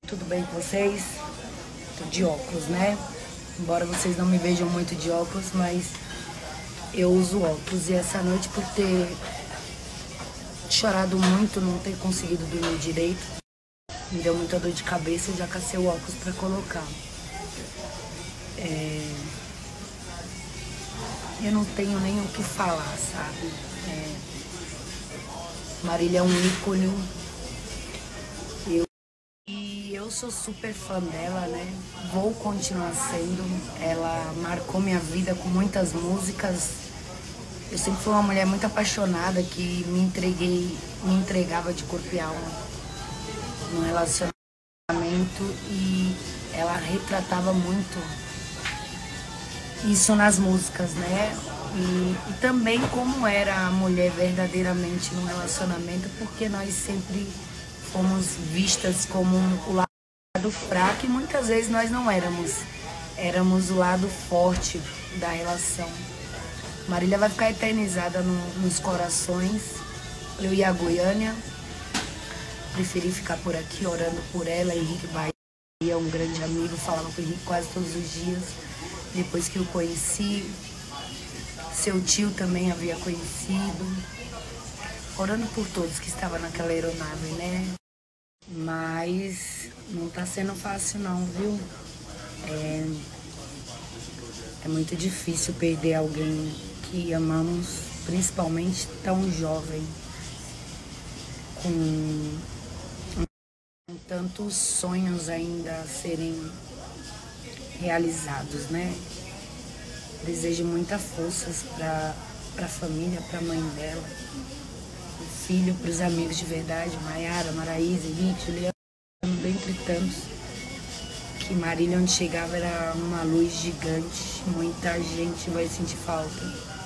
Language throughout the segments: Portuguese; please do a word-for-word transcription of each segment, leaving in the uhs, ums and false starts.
Tudo bem com vocês? Tô de óculos, né? Embora vocês não me vejam muito de óculos, mas eu uso óculos. E essa noite, por ter chorado muito, não ter conseguido dormir direito, me deu muita dor de cabeça e já cacei o óculos pra colocar. É... Eu não tenho nem o que falar, sabe? É... Marília é um ícone. Eu... E eu sou super fã dela, né? Vou continuar sendo. Ela marcou minha vida com muitas músicas. Eu sempre fui uma mulher muito apaixonada que me entreguei, me entregava de corpo e alma no relacionamento e ela retratava muito isso nas músicas, né? E, e também como era a mulher verdadeiramente no relacionamento, porque nós sempre fomos vistas como o lado fraco e muitas vezes nós não éramos. Éramos o lado forte da relação. Marília vai ficar eternizada no, nos corações. Eu ia a Goiânia, preferi ficar por aqui orando por ela. Henrique Bahia é um grande amigo, falava com o Henrique quase todos os dias. Depois que eu conheci, seu tio também havia conhecido. Orando por todos que estavam naquela aeronave, né? Mas não tá sendo fácil não, viu? É, é muito difícil perder alguém que amamos, principalmente tão jovem, com tantos sonhos ainda a serem realizados, né? Desejo muita forças para a família, para a mãe dela, o filho, para os amigos de verdade, Maiara, Maraísa, Henrique, Juliano, dentre tantos, que Marília onde chegava era uma luz gigante, muita gente vai sentir falta.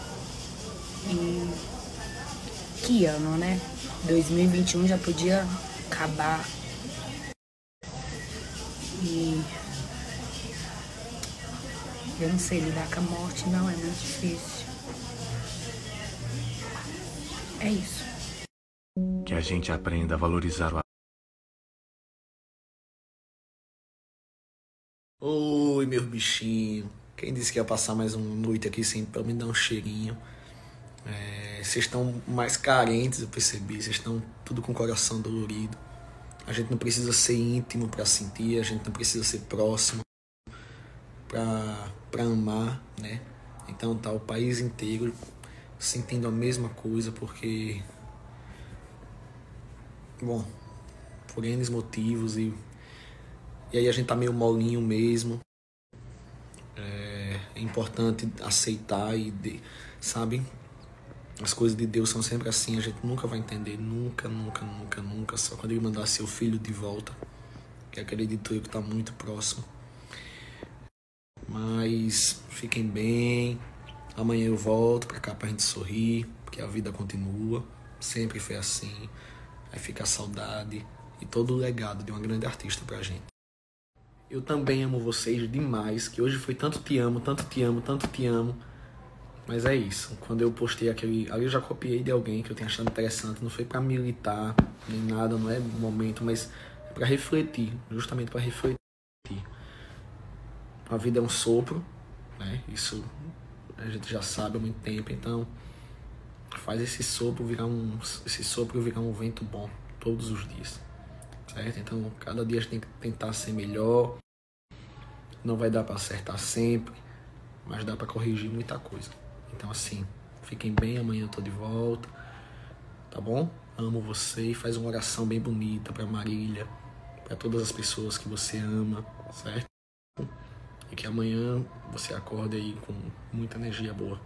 E que ano, né? dois mil e vinte e um já podia acabar. E eu não sei lidar com a morte, não, é muito difícil. É isso. Que a gente aprenda a valorizar o Oi, meu bichinho. Quem disse que ia passar mais uma noite aqui sem pelo menos dar um cheirinho? É, vocês estão mais carentes, eu percebi. Vocês estão tudo com o coração dolorido. A gente não precisa ser íntimo para sentir, a gente não precisa ser próximo para para amar, né? Então tá o país inteiro sentindo a mesma coisa porque, bom, por N motivos e e aí a gente tá meio molinho mesmo. É, é importante aceitar e, de, sabe? As coisas de Deus são sempre assim, a gente nunca vai entender, nunca, nunca, nunca, nunca. Só quando Ele mandar seu filho de volta, que acredito eu que tá muito próximo. Mas fiquem bem, amanhã eu volto pra cá pra gente sorrir, porque a vida continua, sempre foi assim. Aí fica a saudade e todo o legado de uma grande artista pra gente. Eu também amo vocês demais, que hoje foi tanto te amo, tanto te amo, tanto te amo. Mas é isso, quando eu postei aquele... Ali eu já copiei de alguém que eu tenho achado interessante, não foi pra militar, nem nada, não é momento, mas é pra refletir, justamente pra refletir. A vida é um sopro, né? Isso a gente já sabe há muito tempo, então faz esse sopro virar um, esse sopro virar um vento bom todos os dias, certo? Então cada dia a gente tem que tentar ser melhor. Não vai dar para acertar sempre, mas dá para corrigir muita coisa. Então assim, fiquem bem, amanhã eu tô de volta, tá bom? Amo você e faz uma oração bem bonita para Marília, para todas as pessoas que você ama, certo? E que amanhã você acorde aí com muita energia boa.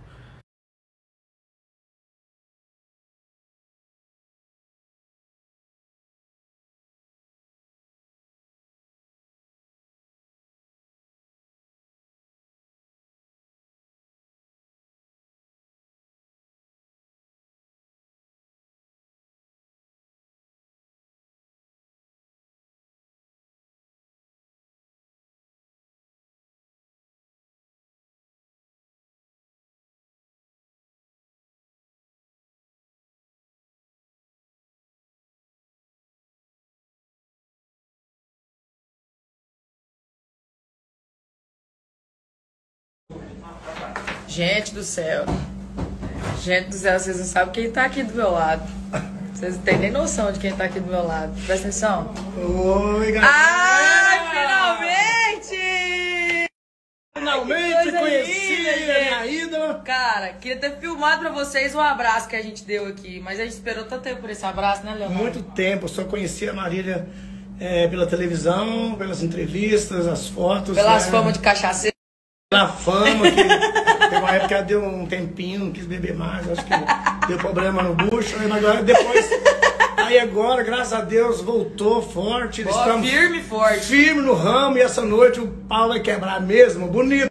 Gente do céu. Gente do céu, vocês não sabem quem tá aqui do meu lado. Vocês não têm nem noção de quem tá aqui do meu lado. Presta atenção. Oi, galera! Ah, finalmente! Finalmente conheci a minha ídola. Cara, queria ter filmado pra vocês o abraço que a gente deu aqui. Mas a gente esperou tanto tempo por esse abraço, né, Leonardo? Muito tempo, só conheci a Marília é, pela televisão, pelas entrevistas, as fotos. Pelas né? famas de cachaceiro. Pela fama, que teve uma época que ela deu um tempinho, não quis beber mais, acho que deu problema no bucho, mas agora depois, aí agora, graças a Deus, voltou forte, Boa, estamos firme e forte. firme no ramo, e essa noite o pau vai quebrar mesmo, bonito.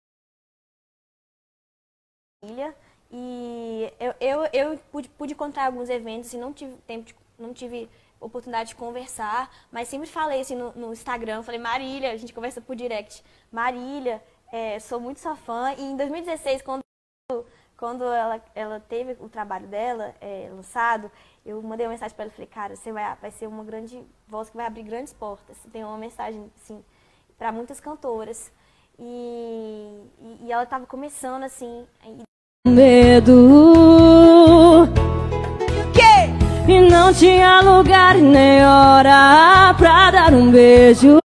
E eu, eu, eu pude, pude encontrar alguns eventos e não tive tempo, de, não tive oportunidade de conversar, mas sempre falei assim no, no Instagram, falei, Marília, a gente conversa por direct, Marília, é, sou muito sua fã, e em dois mil e dezesseis, quando, quando ela, ela teve o trabalho dela é, lançado, eu mandei uma mensagem para ela e falei, cara, você vai, vai ser uma grande voz que vai abrir grandes portas, tem uma mensagem assim, para muitas cantoras, e, e, e ela estava começando assim, e... medo que e não tinha lugar nem hora pra dar um beijo.